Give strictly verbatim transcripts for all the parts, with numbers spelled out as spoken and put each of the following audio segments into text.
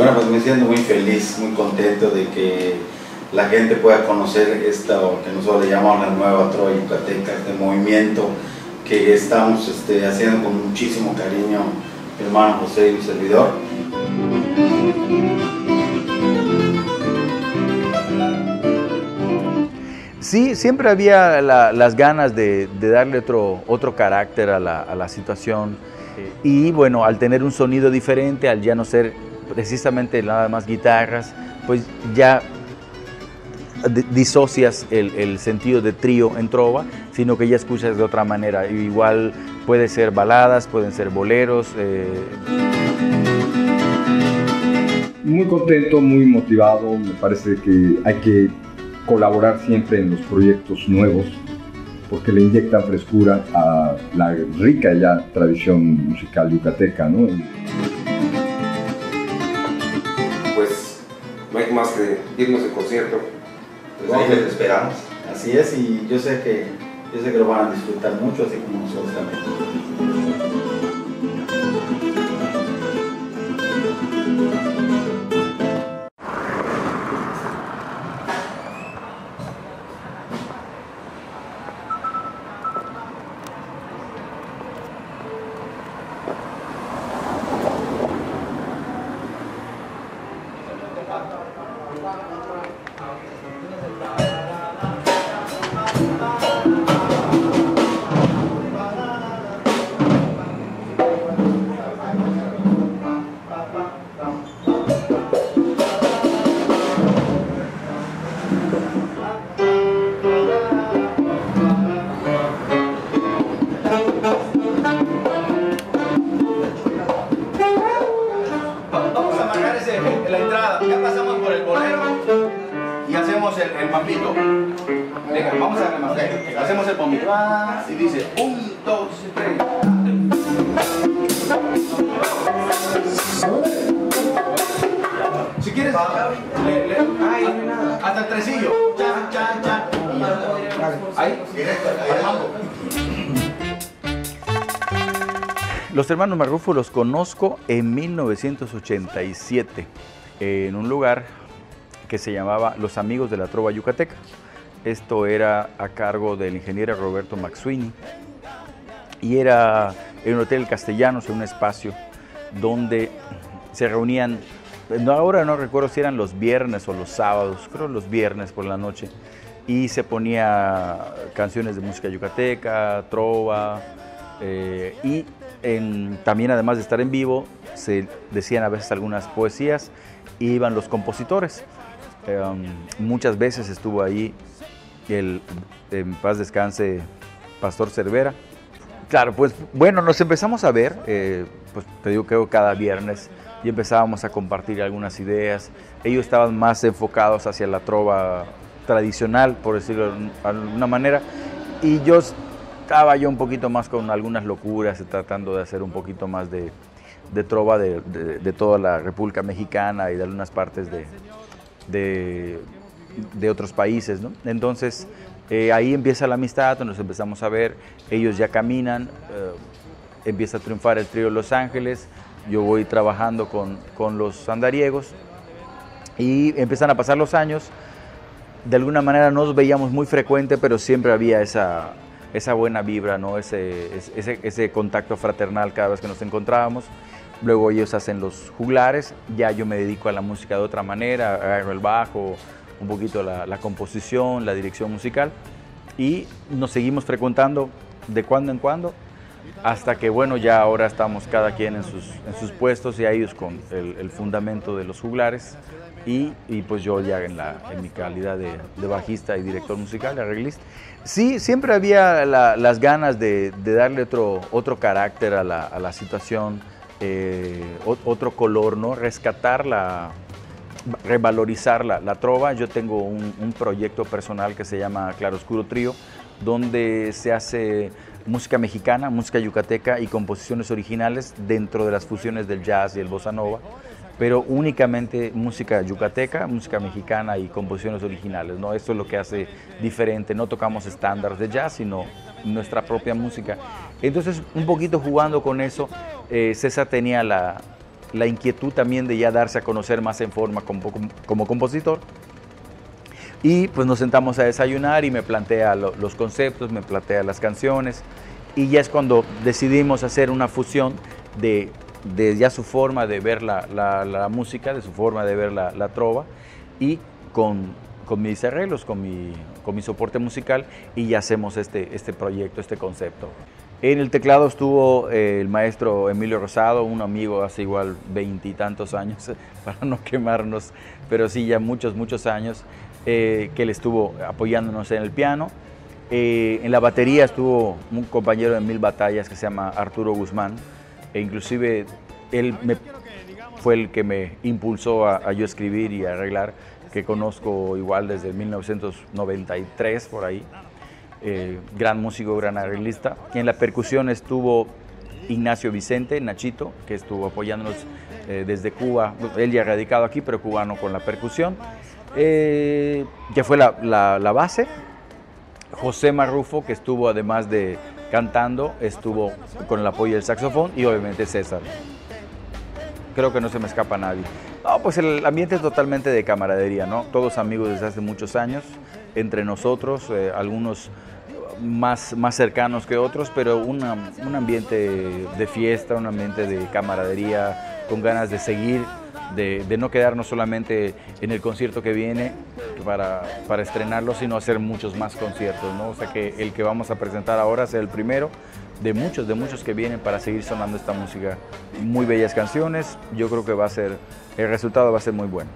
Bueno, pues me siento muy feliz, muy contento de que la gente pueda conocer esto que nosotros le llamamos la nueva trova yucateca, este movimiento que estamos este, haciendo con muchísimo cariño, mi hermano José y mi servidor. Sí, siempre había la, las ganas de, de darle otro, otro carácter a la, a la situación y bueno, al tener un sonido diferente, al ya no ser precisamente nada más guitarras, pues ya disocias el, el sentido de trío en trova, sino que ya escuchas de otra manera. Igual puede ser baladas, pueden ser boleros. Eh... Muy contento, muy motivado, me parece que hay que colaborar siempre en los proyectos nuevos porque le inyectan frescura a la rica ya tradición musical yucateca, ¿no? Pues no hay más que irnos de concierto. Pues ahí les esperamos, así es, y yo sé que, yo sé que lo van a disfrutar mucho, así como nosotros también. La entrada, ya pasamos por el bolero y hacemos el, el mambito. Venga, vamos a rematar. Hacemos el mambito y dice un, dos, tres. Si quieres, le, le, ay, hasta el tresillo. Cha, cha, cha. Ahí, directo, al mambo. Los hermanos Marrufo los conozco en mil novecientos ochenta y siete en un lugar que se llamaba Los Amigos de la Trova Yucateca. Esto era a cargo del ingeniero Roberto McSweeney y era en un hotel Castellanos, en un espacio donde se reunían, ahora no recuerdo si eran los viernes o los sábados, creo los viernes por la noche, y se ponía canciones de música yucateca, trova, eh, y En, también además de estar en vivo, se decían a veces algunas poesías y iban los compositores. Eh, um, muchas veces estuvo ahí el, en paz descanse, Pastor Cervera. Claro, pues bueno, nos empezamos a ver, eh, pues te digo que cada viernes, y empezábamos a compartir algunas ideas. Ellos estaban más enfocados hacia la trova tradicional, por decirlo de alguna manera, y yo estaba yo un poquito más con algunas locuras, tratando de hacer un poquito más de, de trova de, de, de toda la República Mexicana y de algunas partes de, de, de otros países, ¿no? Entonces, eh, ahí empieza la amistad, nos empezamos a ver, ellos ya caminan, eh, empieza a triunfar el trío Los Ángeles, yo voy trabajando con, con los andariegos y empiezan a pasar los años. De alguna manera nos veíamos muy frecuente, pero siempre había esa... esa buena vibra, ¿no? ese, ese, ese contacto fraternal cada vez que nos encontrábamos. Luego ellos hacen los juglares, ya yo me dedico a la música de otra manera, agarro el bajo, un poquito la, la composición, la dirección musical, y nos seguimos frecuentando de cuando en cuando, hasta que bueno, ya ahora estamos cada quien en sus, en sus puestos, y ellos con el, el fundamento de los juglares, y, y pues yo ya en, la, en mi calidad de, de bajista y director musical, arreglista. Sí, siempre había la, las ganas de, de darle otro, otro carácter a la, a la situación, eh, otro color, ¿no? Rescatar, la, revalorizar la, la trova. Yo tengo un, un proyecto personal que se llama Claroscuro Trío, donde se hace música mexicana, música yucateca y composiciones originales dentro de las fusiones del jazz y el bossa nova, pero únicamente música yucateca, música mexicana y composiciones originales, ¿no? Esto es lo que hace diferente, no tocamos estándares de jazz, sino nuestra propia música. Entonces, un poquito jugando con eso, eh, César tenía la, la inquietud también de ya darse a conocer más en forma como, como, como compositor. Y pues nos sentamos a desayunar y me plantea lo, los conceptos, me plantea las canciones, y ya es cuando decidimos hacer una fusión de, de ya su forma de ver la, la, la música, de su forma de ver la, la trova, y con, con mis arreglos, con mi, con mi soporte musical, y ya hacemos este, este proyecto, este concepto. En el teclado estuvo eh, el maestro Emilio Rosado, un amigo hace igual veintitantos años, para no quemarnos, pero sí ya muchos, muchos años, eh, que él estuvo apoyándonos en el piano. Eh, en la batería estuvo un compañero de mil batallas que se llama Arturo Guzmán, e inclusive él me, fue el que me impulsó a, a yo escribir y a arreglar, que conozco igual desde mil novecientos noventa y tres por ahí. Eh, gran músico, gran arreglista. En la percusión estuvo Ignacio Vicente, Nachito, que estuvo apoyándonos eh, desde Cuba. Él ya radicado aquí, pero cubano con la percusión, eh, que fue la, la, la base. José Marrufo, que estuvo además de cantando, estuvo con el apoyo del saxofón, y obviamente César. Creo que no se me escapa a nadie. No, pues el ambiente es totalmente de camaradería, ¿no? Todos amigos desde hace muchos años, entre nosotros, eh, algunos más, más cercanos que otros, pero una, un ambiente de fiesta, un ambiente de camaradería, con ganas de seguir, de, de no quedarnos solamente en el concierto que viene para, para estrenarlo, sino hacer muchos más conciertos, ¿no? O sea, que el que vamos a presentar ahora sea el primero de muchos, de muchos que vienen para seguir sonando esta música. Muy bellas canciones, yo creo que va a ser, el resultado va a ser muy bueno.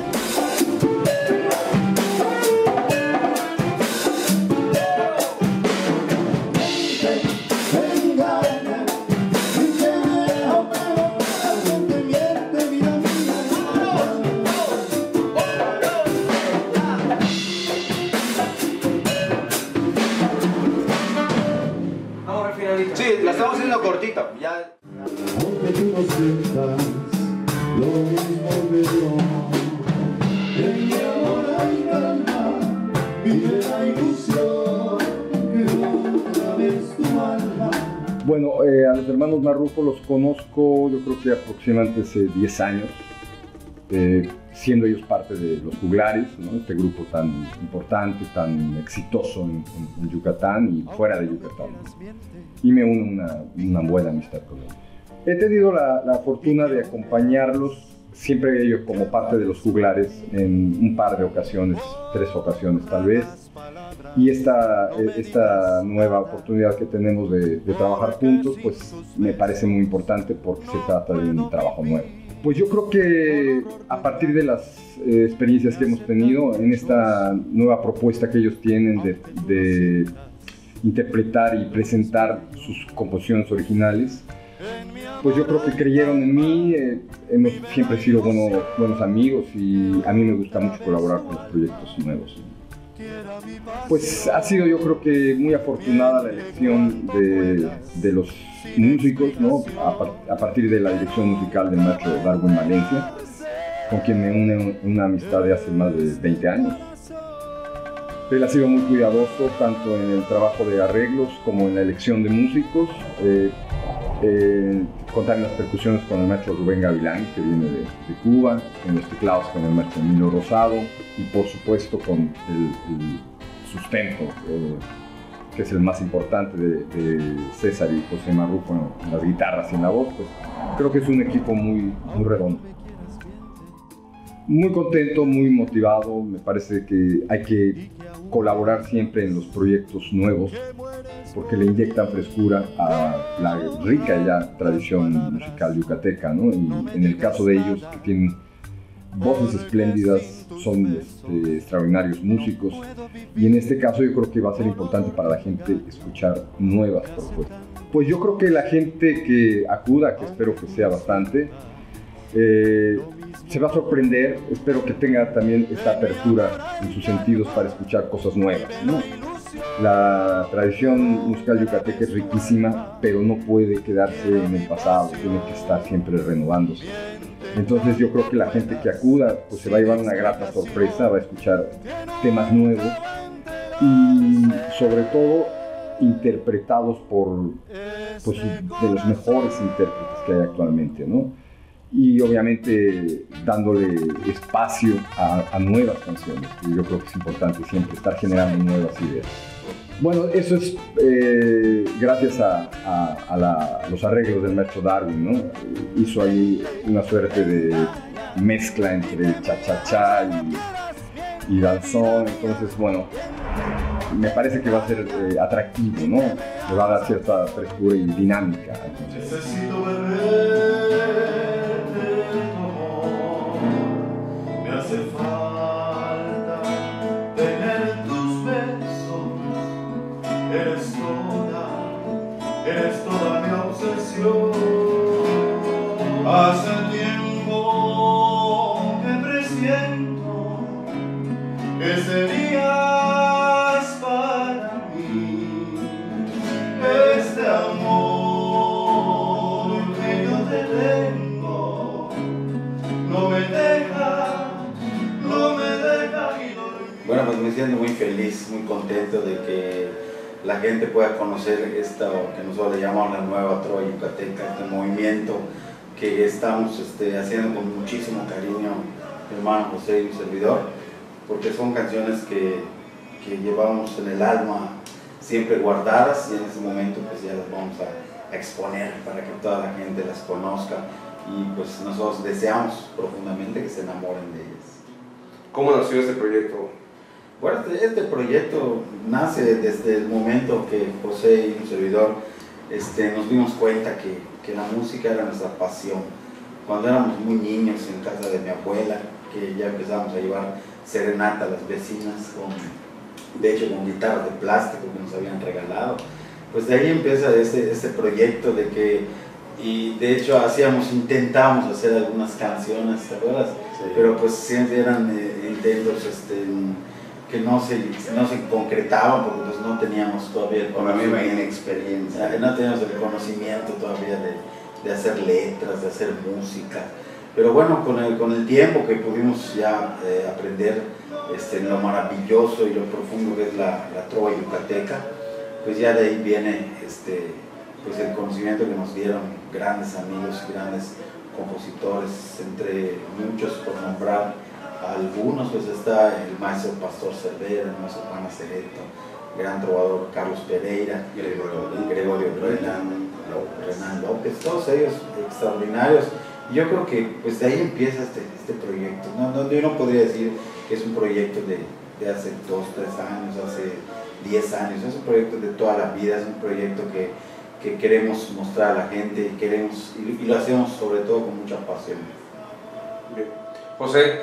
Sí, la estamos haciendo cortita. Ya. Aunque tú no sientas lo mismo que yo, en mi amor hay calma, vive la ilusión que otra vez tu alma. Bueno, eh, a los hermanos Marrufo los conozco yo creo que aproximadamente hace diez años, eh, siendo ellos parte de Los Juglares, ¿no? Este grupo tan importante, tan exitoso en, en, en Yucatán y fuera de Yucatán. Y me une una, una buena amistad con ellos. He tenido la, la fortuna de acompañarlos, siempre ellos como parte de Los Juglares, en un par de ocasiones, tres ocasiones tal vez. Y esta, esta nueva oportunidad que tenemos de, de trabajar juntos, pues me parece muy importante porque se trata de un trabajo nuevo. Pues yo creo que a partir de las eh, experiencias que hemos tenido en esta nueva propuesta que ellos tienen de, de interpretar y presentar sus composiciones originales, pues yo creo que creyeron en mí, eh, hemos siempre sido bueno, buenos amigos y a mí me gusta mucho colaborar con los proyectos nuevos. Pues ha sido yo creo que muy afortunada la elección de, de los músicos, ¿no? A, par a partir de la dirección musical del maestro Darwin Valencia, con quien me une una amistad de hace más de veinte años. Él ha sido muy cuidadoso tanto en el trabajo de arreglos como en la elección de músicos. Eh, eh, contar en las percusiones con el maestro Rubén Gavilán, que viene de, de Cuba, en los teclados con el maestro Emilio Rosado y por supuesto con el, el sustento, eh, que es el más importante de, de César y José Marrufo en, en las guitarras y en la voz. Pues creo que es un equipo muy, muy redondo. Muy contento, muy motivado, me parece que hay que colaborar siempre en los proyectos nuevos porque le inyectan frescura a la rica ya tradición musical yucateca, ¿no? Y en el caso de ellos, que tienen voces espléndidas, son este, extraordinarios músicos, y en este caso yo creo que va a ser importante para la gente escuchar nuevas propuestas. Pues yo creo que la gente que acuda, que espero que sea bastante, eh, se va a sorprender, espero que tenga también esta apertura en sus sentidos para escuchar cosas nuevas, ¿no? La tradición musical yucateca es riquísima, pero no puede quedarse en el pasado, tiene que estar siempre renovándose. Entonces yo creo que la gente que acuda pues se va a llevar una grata sorpresa, va a escuchar temas nuevos y sobre todo interpretados por pues, de los mejores intérpretes que hay actualmente, ¿no? y obviamente dándole espacio a, a nuevas canciones. Y yo creo que es importante siempre estar generando nuevas ideas. Bueno, eso es eh, gracias a, a, a, la, a los arreglos del maestro Darwin, ¿no? Hizo ahí una suerte de mezcla entre cha-cha-cha y, y danzón. Entonces, bueno, me parece que va a ser eh, atractivo, ¿no? Le va a dar cierta frescura y dinámica. Entonces. Necesito beberte como me hace falta tener tus besos. Eres toda, eres toda mi obsesión. Hace tiempo que presiento que serías para mí este amor que yo te tengo. No me deja, no me deja y dormir. Bueno, pues me siento muy feliz, muy contento de que la gente pueda conocer esto que nosotros le llamamos la nueva trova yucateca, este movimiento que estamos este, haciendo con muchísimo cariño, mi hermano José y mi servidor, porque son canciones que, que llevamos en el alma siempre guardadas y en ese momento pues ya las vamos a, a exponer para que toda la gente las conozca y pues nosotros deseamos profundamente que se enamoren de ellas. ¿Cómo nació este proyecto? Bueno, este proyecto nace desde el momento que José y un servidor este, nos dimos cuenta que, que la música era nuestra pasión. Cuando éramos muy niños en casa de mi abuela, que ya empezamos a llevar serenata a las vecinas, con, de hecho con guitarras de plástico que nos habían regalado, pues de ahí empieza este, este proyecto de que, y de hecho hacíamos, intentábamos hacer algunas canciones, ¿te acuerdas? Sí. Pero pues siempre eran eh, intentos este, que no se, no se concretaban porque pues no teníamos todavía el conocimiento. Por la misma inexperiencia. No teníamos el conocimiento todavía de, de hacer letras, de hacer música. Pero bueno, con el, con el tiempo que pudimos ya eh, aprender este, lo maravilloso y lo profundo que es la, la trova yucateca, pues ya de ahí viene este, pues el conocimiento que nos dieron grandes amigos y grandes compositores, entre muchos por nombrar algunos, pues está el maestro Pastor Cervera, el maestro Juan Acevedo, el gran trovador Carlos Pereira, Gregorio, Gregorio Renan, Renan López, todos ellos extraordinarios. Y yo creo que pues de ahí empieza este, este proyecto. No, no, yo no podría decir que es un proyecto de, de hace dos, tres años, hace diez años, es un proyecto de toda la vida, es un proyecto que, que queremos mostrar a la gente y, queremos, y, y lo hacemos sobre todo con mucha pasión. Bien. José,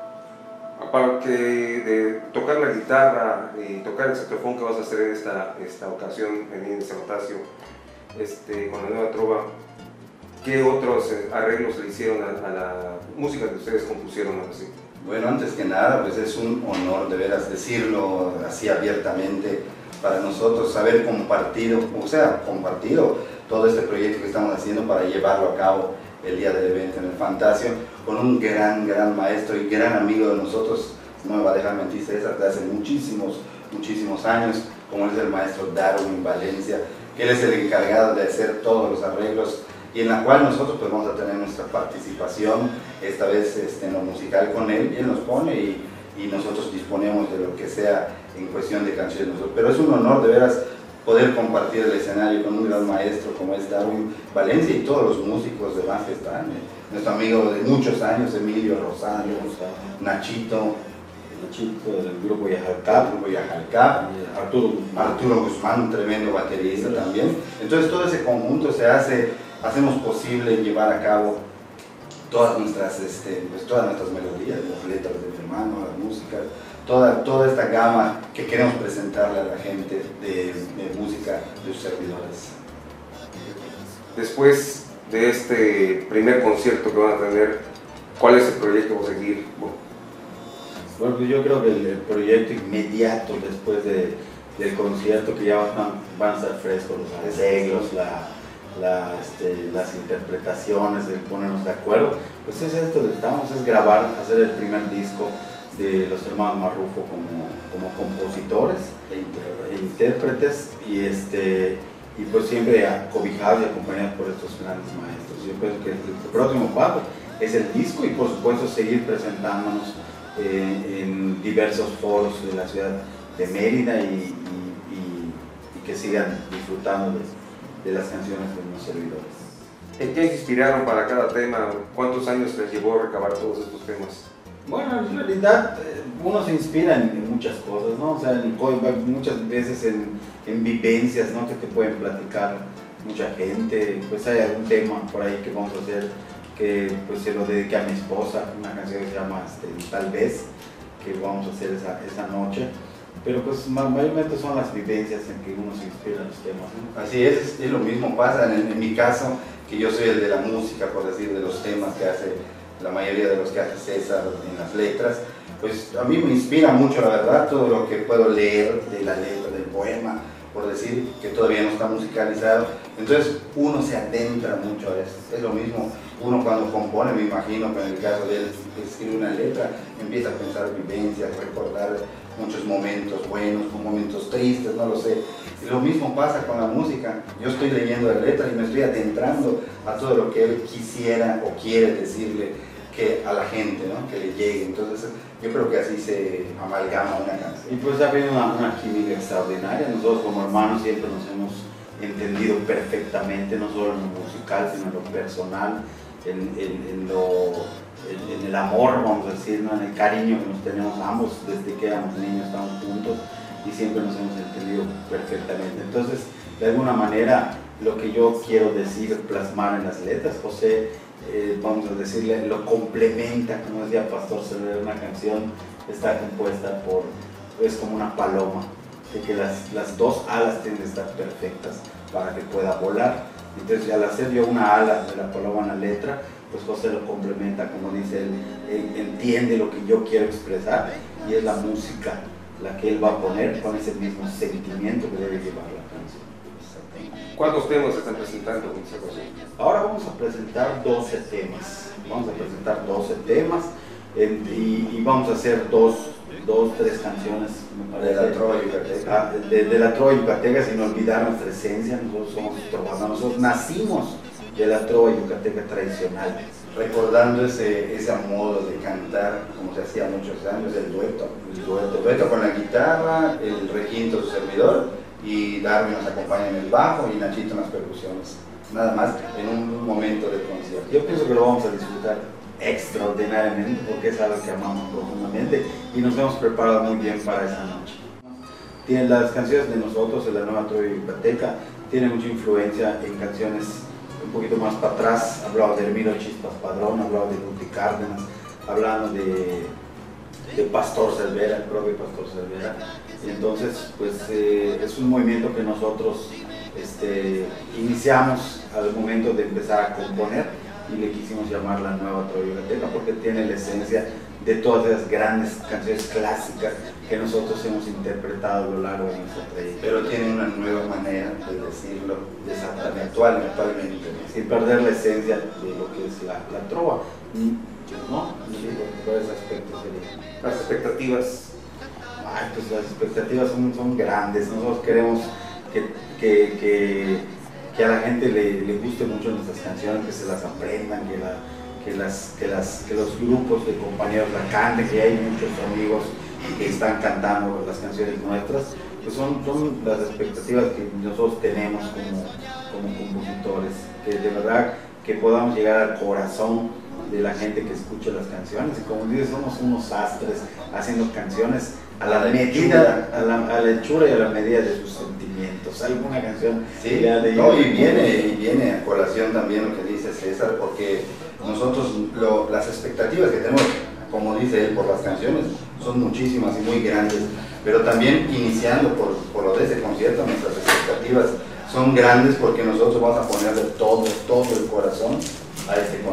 aparte de tocar la guitarra y tocar el saxofón que vas a hacer en esta, esta ocasión, en este rotacio, este, con la nueva trova, ¿qué otros arreglos le hicieron a, a la música que ustedes compusieron así? Bueno, antes que nada, pues es un honor de veras decirlo así abiertamente para nosotros, haber compartido, o sea, compartido todo este proyecto que estamos haciendo para llevarlo a cabo el día del evento en el Fantasio, con un gran, gran maestro y gran amigo de nosotros, no me va a dejar mentir César, de hace muchísimos, muchísimos años, como es el maestro Darwin Valencia, que él es el encargado de hacer todos los arreglos y en la cual nosotros pues vamos a tener nuestra participación, esta vez este, en lo musical con él, y él nos pone y, y nosotros disponemos de lo que sea en cuestión de canciones. Pero es un honor de veras poder compartir el escenario con un gran maestro como es Darwin Valencia y todos los músicos demás que están. Nuestro amigo de muchos años, Emilio Rosario, Nachito, Nachito del grupo Yajalcap, grupo Yajalcap, Arturo Guzmán. Arturo Guzmán, un tremendo baterista también. Entonces todo ese conjunto se hace, hacemos posible llevar a cabo todas nuestras, este, pues, todas nuestras melodías, las letras de mi hermano, las músicas, toda, toda esta gama que queremos presentarle a la gente de, de música de sus servidores. Después de este primer concierto que van a tener, ¿cuál es el proyecto a seguir? Bueno, pues yo creo que el, el proyecto inmediato después de, del concierto, que ya van, van a estar frescos los arreglos, la, la, este, las interpretaciones, el ponernos de acuerdo, pues es esto que estamos, es grabar, hacer el primer disco de los hermanos Marrufo como, como compositores e intérpretes, y, este, y pues siempre acobijados y acompañados por estos grandes maestros. Yo creo que el, el próximo paso es el disco y por supuesto seguir presentándonos eh, en diversos foros de la ciudad de Mérida y, y, y, y que sigan disfrutando de, de las canciones de los servidores. ¿En qué se inspiraron para cada tema? ¿Cuántos años les llevó a recabar todos estos temas? Bueno, en realidad uno se inspira en, en muchas cosas, ¿no? O sea, en, muchas veces en, en vivencias, ¿no? Que te pueden platicar mucha gente. Pues hay algún tema por ahí que vamos a hacer que pues se lo dediqué a mi esposa, una canción que se llama este, Tal vez, que vamos a hacer esa, esa noche. Pero pues mayormente son las vivencias en que uno se inspira en los temas, ¿no? Así es, es lo mismo pasa en, en mi caso, que yo soy el de la música, por decir, de los temas que hace la mayoría de los que hace César en las letras. Pues a mí me inspira mucho, la verdad, todo lo que puedo leer de la letra del poema, por decir que todavía no está musicalizado. Entonces uno se adentra mucho a eso. Es lo mismo, uno cuando compone, me imagino que en el caso de él escribe una letra, empieza a pensar vivencias, recordar muchos momentos buenos, momentos tristes, no lo sé. Y lo mismo pasa con la música. Yo estoy leyendo la letra y me estoy adentrando a todo lo que él quisiera o quiere decirle que a la gente, ¿no? Que le llegue. Entonces yo creo que así se amalgama una canción. Y pues ha habido una, una química extraordinaria. Nosotros como hermanos siempre nos hemos entendido perfectamente, no solo en lo musical, sino en lo personal, en, en, en, lo, en, en el amor, vamos a decir, ¿no? En el cariño que nos tenemos ambos desde que éramos niños, estamos juntos y siempre nos hemos entendido perfectamente. Entonces, de alguna manera, lo que yo quiero decir, plasmar en las letras, José, eh, vamos a decirle, lo complementa, como decía Pastor Cervera, una canción está compuesta por, es como una paloma, de que las, las dos alas tienen que estar perfectas para que pueda volar. Entonces, al hacer yo una ala de la paloma en la letra, pues José lo complementa, como dice él, él entiende lo que yo quiero expresar y es la música la que él va a poner con ese mismo sentimiento que debe llevar la canción. ¿Cuántos temas se están presentando con esa canción? Ahora vamos a presentar doce temas. Vamos a presentar doce temas en, y, y vamos a hacer dos, dos, tres canciones, me parece. De la trova yucateca. De, de la trova yucateca, sin olvidar nuestra esencia. Nosotros somos trovadores, nosotros nacimos de la trova yucateca tradicional. Recordando ese, ese modo de cantar, como se hacía muchos años, el dueto. El dueto. El dueto con la guitarra, el requinto su servidor, y Darwin nos acompaña en el bajo y Nachito en las percusiones. Nada más en un momento de concierto. Yo pienso que lo vamos a disfrutar extraordinariamente porque es algo que amamos profundamente y nos hemos preparado muy bien para esa noche. Tienen las canciones de nosotros, de la nueva trova yucateca, tienen mucha influencia en canciones un poquito más para atrás. Hablaba de Hermilo Chispas Padrón, hablaba de Guti Cárdenas, hablando de, de Pastor Cervera, el propio Pastor Cervera. Y entonces, pues eh, es un movimiento que nosotros este, iniciamos al momento de empezar a componer y le quisimos llamar la nueva trova yucateca porque tiene la esencia de todas esas grandes canciones clásicas que nosotros hemos interpretado a lo largo de nuestra trayectoria. Pero tiene una nueva manera de decirlo, exactamente, actual, actualmente. Sin perder la esencia de lo que es la, la trova, ¿no? Sí, por ese aspecto sería. Las expectativas. Ay, pues las expectativas son, son grandes. Nosotros queremos que, que, que, que a la gente le, le guste mucho nuestras canciones, que se las aprendan, que, la, que, las, que, las, que los grupos de compañeros la canten, que hay muchos amigos que están cantando las canciones nuestras. Pues son, son las expectativas que nosotros tenemos como, como compositores, que de verdad que podamos llegar al corazón de la gente que escucha las canciones. Y como dices, somos unos astres haciendo canciones a la medida, a la, a la hechura y a la medida de sus sentimientos. Alguna canción sí, ya de no, y viene, y viene a colación también lo que dice César, porque nosotros lo, las expectativas que tenemos, como dice él, por las canciones son muchísimas y muy grandes, pero también iniciando por, por lo de ese concierto, nuestras expectativas son grandes porque nosotros vamos a ponerle todo, todo el corazón a este